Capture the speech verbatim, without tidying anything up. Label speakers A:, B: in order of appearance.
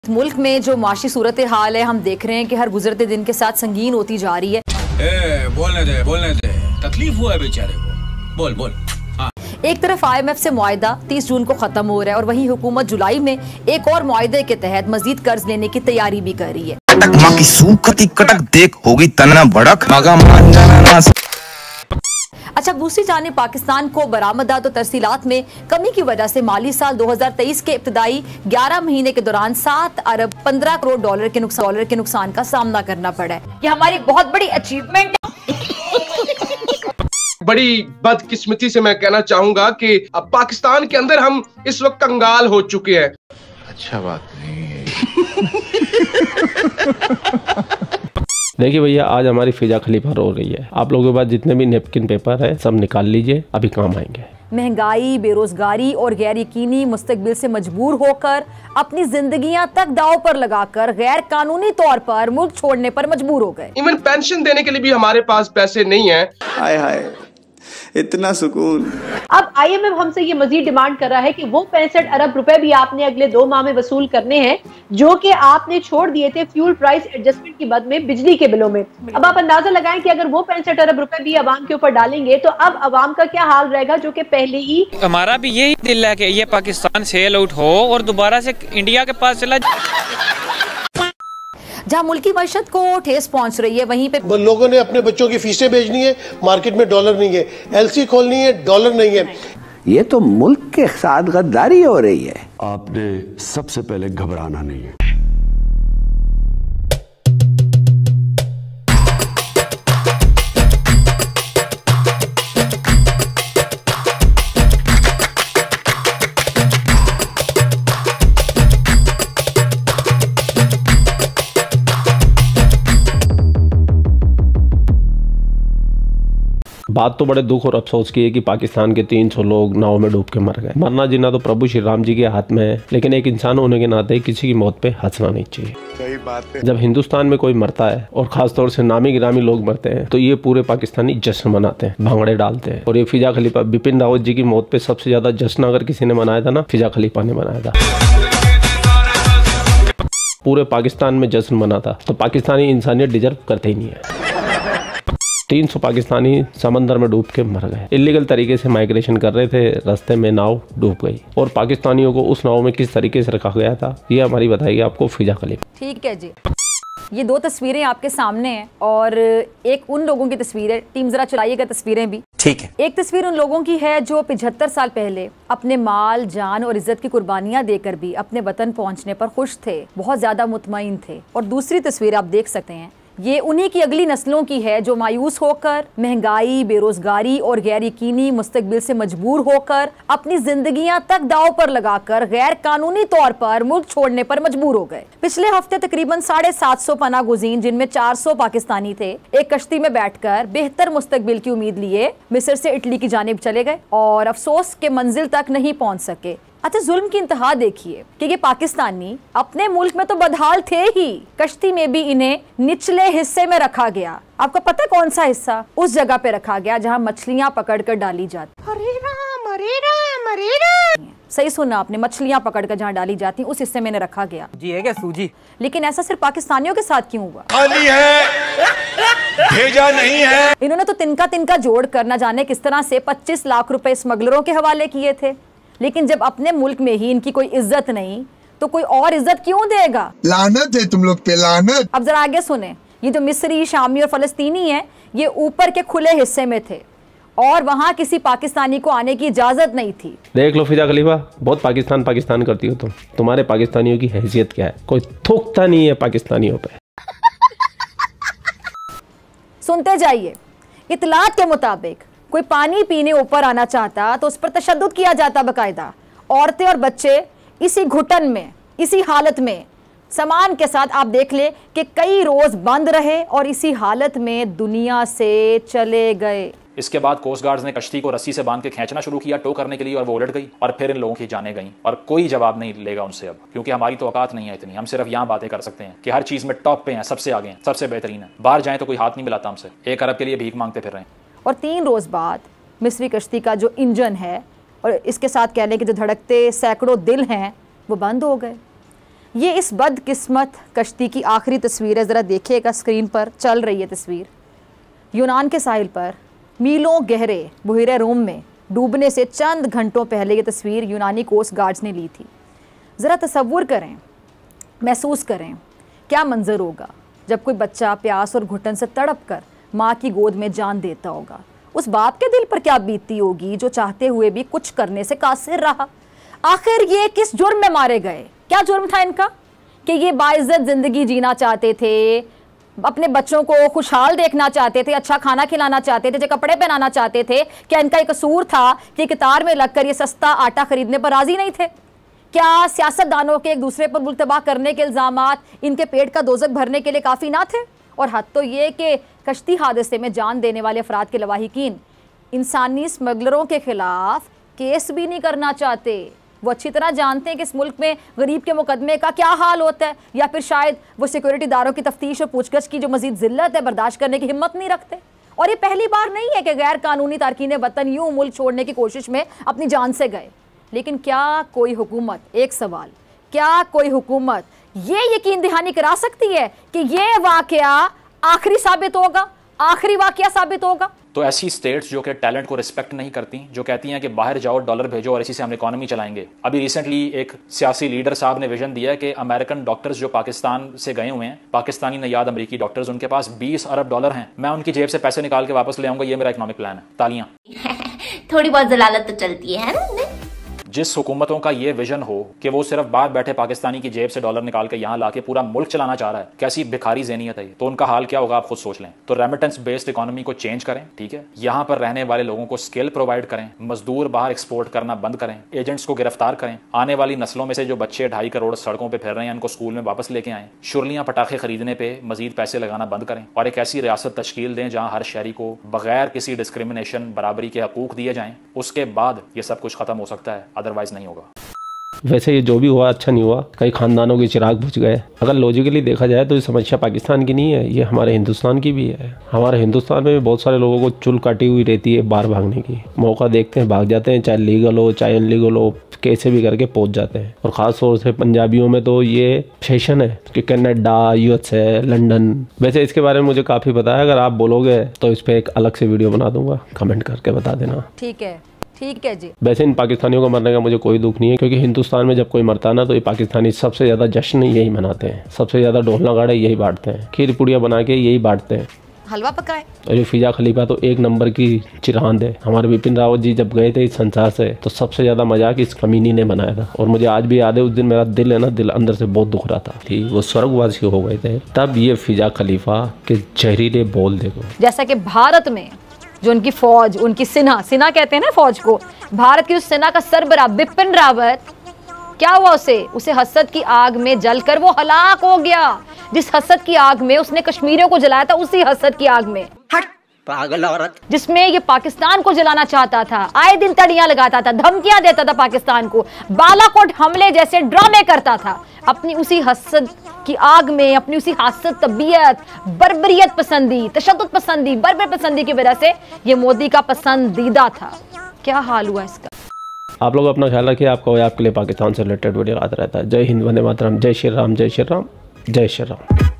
A: मुल्क में जो माशी सूरत हाल है हम देख रहे हैं कि हर गुजरते दिन के साथ संगीन होती जा रही है।
B: ए, बोलने दे बोलने दे तकलीफ हुआ है बेचारे को, बोल बोल। हाँ।
A: एक तरफ आई एम एफ से मुआहदा तीस जून को खत्म हो रहा है और वहीं हुकूमत जुलाई में एक और मुआहदे के तहत मजीद कर्ज लेने की तैयारी भी कर रही है।
C: कटक माँ की सूखती कटक देख होगी तना बड़क मगा मान जाना ना।
A: अच्छा, दूसरी जानिब पाकिस्तान को बरामदात और तरसीलात में कमी की वजह से माली साल दो हजार तेईस के इब्तदाई ग्यारह महीने के दौरान सात अरब पंद्रह करोड़ डॉलर के नुकसान डॉलर के नुकसान का सामना करना पड़ा है। ये हमारी बहुत बड़ी अचीवमेंट है।
D: बड़ी बदकिस्मती से मैं कहना चाहूंगा कि अब पाकिस्तान के अंदर हम इस वक्त कंगाल हो चुके हैं।
E: अच्छा बात नहीं है।
F: देखिए भैया, आज हमारी फिजा खलीफा रो रही है। आप लोगों के पास जितने भी नेपकिन पेपर है सब निकाल लीजिए, अभी काम आएंगे।
A: महंगाई, बेरोजगारी और गैर यकीनी मुस्तकबिल से मजबूर होकर अपनी जिंदगियां तक दांव पर लगाकर गैर कानूनी तौर पर मुल्क छोड़ने पर मजबूर हो गए।
D: इवन पेंशन देने के लिए भी हमारे पास पैसे नहीं है।
E: हाय हाय, इतना सुकून।
G: अब आई एम एफ हमसे ये मजीद डिमांड कर रहा है कि वो पैंसठ अरब रुपए भी आपने अगले दो माह में वसूल करने हैं जो कि आपने छोड़ दिए थे फ्यूल प्राइस एडजस्टमेंट की बद में बिजली के बिलों में। अब आप अंदाजा लगाएं कि अगर वो पैंसठ अरब रुपए भी अवाम के ऊपर डालेंगे तो अब अवाम का क्या हाल रहेगा, जो कि पहले ही
H: हमारा भी यही दिल है कि ये पाकिस्तान सेल आउट हो और दोबारा से इंडिया के पास चला।
A: जहाँ मुल्की मईशत को ठेस पहुंच रही है वहीं पे
I: लोगों ने अपने बच्चों की फीसें भेजनी है, मार्केट में डॉलर नहीं है, एलसी खोलनी है, डॉलर नहीं है।
J: ये तो मुल्क के साथ गद्दारी हो रही है।
K: आपने सबसे पहले घबराना नहीं है।
F: बात तो बड़े दुख और अफसोस की है कि पाकिस्तान के तीन सौ लोग नाव में डूब के मर गए। मरना जीना तो प्रभु श्री राम जी के हाथ में है, लेकिन एक इंसान होने के नाते किसी की मौत पे हंसना नहीं चाहिए।
E: सही बात है।
F: जब हिंदुस्तान में कोई मरता है और खासतौर से नामी गिरामी लोग मरते हैं तो ये पूरे पाकिस्तानी जश्न मनाते हैं, भांगड़े डालते हैं। और ये फिजा खलीफा बिपिन रावत जी की मौत पे सबसे ज्यादा जश्न अगर किसी ने मनाया था ना, फिजा खलीफा ने मनाया था। पूरे पाकिस्तान में जश्न मना था। तो पाकिस्तानी इंसानियत डिजर्व करते ही नहीं है। तीन सौ पाकिस्तानी समंदर में डूब के मर गए। इलीगल तरीके से माइग्रेशन कर रहे थे, रास्ते में नाव डूब गई और पाकिस्तानियों को उस नाव में किस तरीके से रखा गया था ये हमारी बताएगी आपको फिजा खलीफा।
A: ठीक है जी, ये दो तस्वीरें आपके सामने हैं और एक उन लोगों की तस्वीर है। टीम जरा चलाइएगा तस्वीरें भी।
C: ठीक है।
A: एक तस्वीर उन लोगों की है जो पिछहत्तर साल पहले अपने माल, जान और इज्जत की कुर्बानियां देकर भी अपने वतन पहुंचने पर खुश थे, बहुत ज्यादा मुतमईन थे। और दूसरी तस्वीर आप देख सकते हैं, ये उन्हीं की अगली नस्लों की है जो मायूस होकर महंगाई, बेरोजगारी और गैर यकीनी मुस्तकबिल से मजबूर होकर अपनी जिंदगियां तक दांव पर लगाकर गैर कानूनी तौर पर मुल्क छोड़ने पर मजबूर हो गए। पिछले हफ्ते तकरीबन साढ़े सात सौ पनाह गुज़ीन, जिनमें चार सौ पाकिस्तानी थे, एक कश्ती में बैठकर बेहतर मुस्तकबिल की उम्मीद लिए मिस्र से इटली की जानिब चले गए और अफसोस के मंजिल तक नहीं पहुंच सके। अच्छा, जुल्म की इंतहा देखिए कि ये पाकिस्तानी अपने मुल्क में तो बदहाल थे ही, कश्ती में भी इन्हें निचले हिस्से में रखा गया। आपको पता है कौन सा हिस्सा? उस जगह पे रखा गया जहाँ मछलियाँ पकड़ कर डाली जाती। अरे राम, अरे राम, अरे राम। सही सुना आपने, मछलियाँ पकड़ कर जहाँ डाली जाती उस हिस्से में इन्हें रखा गया।
H: जी है क्या सूजी?
A: लेकिन ऐसा सिर्फ पाकिस्तानियों के साथ क्यों हुआ?
K: खाली है, भेजा नहीं है।
A: इन्होंने तो तिनका तिनका जोड़ कर न जाने किस तरह से पच्चीस लाख रुपए स्मगलरों के हवाले किए थे, लेकिन जब अपने मुल्क में ही इनकी कोई इज्जत नहीं तो कोई और इज्जत क्यों देगा?
I: लानत है तुम लोग पे, लानत।
A: अब जरा आगे सुने, ये जो मिस्री, शामी और फलस्तीनी है ये ऊपर के खुले हिस्से में थे और वहाँ किसी पाकिस्तानी को आने की इजाजत नहीं थी।
F: देख लो फिजा खलीफा, बहुत पाकिस्तान पाकिस्तान करती हो तुम। तुम्हारे पाकिस्तानियों की हैसियत क्या है? कोई थूकता नहीं है पाकिस्तानियों पे।
A: सुनते जाइए। इतलात के मुताबिक कोई पानी पीने ऊपर आना चाहता तो उस पर तशद्दुद किया जाता बाकायदा। औरतें और बच्चे इसी घुटन में, इसी हालत में सामान के साथ आप देख ले कि कई रोज बंद रहे और इसी हालत में दुनिया से चले गए।
L: इसके बाद कोस्ट गार्ड्स ने कश्ती को रस्सी से बांध के खींचना शुरू किया टो करने के लिए और वो उलट गई और फिर इन लोगों की जाने गई और कोई जवाब नहीं लेगा उनसे अब, क्योंकि हमारी तो औकात नहीं है इतनी। हम सिर्फ यहाँ बातें कर सकते हैं कि हर चीज़ में टॉप पे हैं, सबसे आगे हैं, सबसे बेहतरीन है। बाहर जाएं तो कोई हाथ नहीं मिलाता हमसे, एक अरब के लिए भीख मांगते फिर रहे हैं।
A: और तीन रोज बाद मिस्री कश्ती का जो इंजन है और इसके साथ कह लें कि जो धड़कते सैकड़ों दिल हैं वो बंद हो गए। ये इस बदकिस्मत कश्ती की आखिरी तस्वीर है, ज़रा देखिएगा स्क्रीन पर चल रही है तस्वीर। यूनान के साहिल पर मीलों गहरे बहिरे रोम में डूबने से चंद घंटों पहले ये तस्वीर यूनानी कोस्ट गार्ड्स ने ली थी। ज़रा तसव्वुर करें, महसूस करें क्या मंजर होगा जब कोई बच्चा प्यास और घुटन से तड़प कर माँ की गोद में जान देता होगा। उस बाप के दिल पर क्या बीतती होगी जो चाहते हुए भी कुछ करने से कासिर रहा। आखिर ये किस जुर्म में मारे गए? क्या जुर्म था इनका कि ये बाइज्जत ज़िंदगी जीना चाहते थे, अपने बच्चों को खुशहाल देखना चाहते थे, अच्छा खाना खिलाना चाहते थे, जो कपड़े पहनाना चाहते थे? क्या इनका एक कसूर था कि कतार में लगकर ये सस्ता आटा खरीदने पर राजी नहीं थे? क्या सियासतदानों के एक दूसरे पर मुल्क तबाह करने के इल्ज़ामात इनके पेट का दोज़ख भरने के लिए काफ़ी ना थे? और हद तो ये कि कश्ती हादसे में जान देने वाले अफराद के लवाहिकीन इंसानी स्मगलरों के खिलाफ केस भी नहीं करना चाहते। वो अच्छी तरह जानते हैं कि इस मुल्क में गरीब के मुकदमे का क्या हाल होता है, या फिर शायद वो सिक्योरिटी दारों की तफ्तीश और पूछगछ की जो मजीद जिल्लत है बर्दाश्त करने की हिम्मत नहीं रखते। और ये पहली बार नहीं है कि गैर कानूनी तारकीन वतन यूँ मुल्क छोड़ने की कोशिश में अपनी जान से गए। लेकिन क्या कोई हुकूमत, एक सवाल, क्या कोई हुकूमत ये यकीन दहानी करा सकती है कि ये वाकया आखिरी साबित होगा, आखिरी वाकया साबित होगा?
L: तो ऐसी स्टेट्स जो कि टैलेंट को रिस्पेक्ट नहीं करती, जो कहती हैं कि बाहर जाओ डॉलर भेजो और इसी से हम इकोनॉमी चलाएंगे। अभी रिसेंटली एक सियासी लीडर साहब ने विजन दिया कि अमेरिकन डॉक्टर्स जो पाकिस्तान से गए हुए हैं, पाकिस्तानी नयाद अमेरिकी डॉक्टर्स, उनके पास बीस अरब डॉलर हैं, मैं उनकी जेब से पैसे निकाल के वापस ले आऊंगा, ये मेरा इकोनॉमिक प्लान है। तालियां।
M: थोड़ी बहुत जलालत तो चलती है ना।
L: जिस हुकूमतों का ये विजन हो कि वो सिर्फ बाहर बैठे पाकिस्तानी की जेब से डॉलर निकाल के यहाँ लाके पूरा मुल्क चलाना चाह रहा है, कैसी भिखारी ज़हनियत है ये, तो उनका हाल क्या होगा आप खुद सोच लें। तो रेमिटेंस बेस्ड इकोनॉमी को चेंज करें, ठीक है, यहाँ पर रहने वाले लोगों को स्किल प्रोवाइड करें, मजदूर बाहर एक्सपोर्ट करना बंद करें, एजेंट्स को गिरफ्तार करें, आने वाली नस्लों में से जो बच्चे ढाई करोड़ सड़कों पर फिर रहे हैं उनको स्कूल में वापस लेके आएं, शुरलियाँ पटाखे खरीदने पर मजीद पैसे लगाना बंद करें, और एक ऐसी रियासत तश्कील दें जहाँ हर शहरी को बगैर किसी डिस्क्रिमिनेशन बराबरी के हकूक दिए जाएं। उसके बाद ये सब कुछ खत्म हो सकता है, अदरवाइज नहीं होगा।
F: वैसे ये जो भी हुआ अच्छा नहीं हुआ, कई खानदानों के चिराग बुझ गए। अगर लॉजिकली देखा जाए तो ये समस्या पाकिस्तान की नहीं है, ये हमारे हिंदुस्तान की भी है। हमारे हिंदुस्तान में भी बहुत सारे लोगों को चुल काटी हुई रहती है बाहर भागने की, मौका देखते हैं भाग जाते हैं, चाहे लीगल हो चाहे अनलीगल हो, कैसे भी करके पहुंच जाते हैं। और ख़ास तौर से पंजाबियों में तो ये फैशन है कि कनाडा, यूएस है, लंदन। वैसे इसके बारे में मुझे काफ़ी पता है, अगर आप बोलोगे तो इस पर एक अलग से वीडियो बना दूंगा, कमेंट करके बता देना।
A: ठीक है, ठीक है जी।
F: वैसे इन पाकिस्तानियों को मरने का मुझे कोई दुख नहीं है, क्योंकि हिंदुस्तान में जब कोई मरता है ना तो ये पाकिस्तानी सबसे ज़्यादा जश्न यही मनाते हैं, सबसे ज़्यादा ढोल नगाड़े यही बांटते हैं, खीर पुड़िया बना के यही बांटते हैं,
A: हलवा पकाए।
F: और ये फिजा खलीफा तो एक नंबर की चिरांद है। हमारे बिपिन रावत जी जब गए थे इस संसार से तो सबसे ज़्यादा मजाक इस कमीनी ने बनाया था, और मुझे आज भी याद है उस दिन मेरा दिल है ना, दिल अंदर से बहुत दुख रहा था कि वो स्वर्गवासी हो गए थे। तब ये फिजा खलीफा के जहरीले बोल देखो।
A: जैसा कि भारत में जो उनकी फौज, उनकी सेना, सेना कहते हैं ना फौज को, भारत की उस सेना का सरबराह बिपिन रावत, क्या हुआ उसे? उसे हसद की आग में जलकर वो हलाक हो गया। जिस हसद की आग में उसने कश्मीरियों को जलाया था, उसी हसद की आग में, हट पागल औरत, जिसमें ये पाकिस्तान को जलाना चाहता था, आए दिन तड़ियां लगाता था, धमकियां देता था पाकिस्तान को, बालाकोट हमले जैसे ड्रामे करता था, अपनी उसी हसद की आग में, अपनी उसी हसद तबीयत, बर्बरियत पसंदी, तशद्दुद पसंदी, बर्बर पसंदी की वजह से ये मोदी का पसंदीदा था। क्या हाल हुआ इसका?
F: आप लोग अपना ख्याल रखिए, आपका आपके लिए पाकिस्तान से रिलेटेड वीडियो आता रहता है। जय हिंद, वंदे मातरम, जय श्री राम, जय श्री राम, जय श्री राम।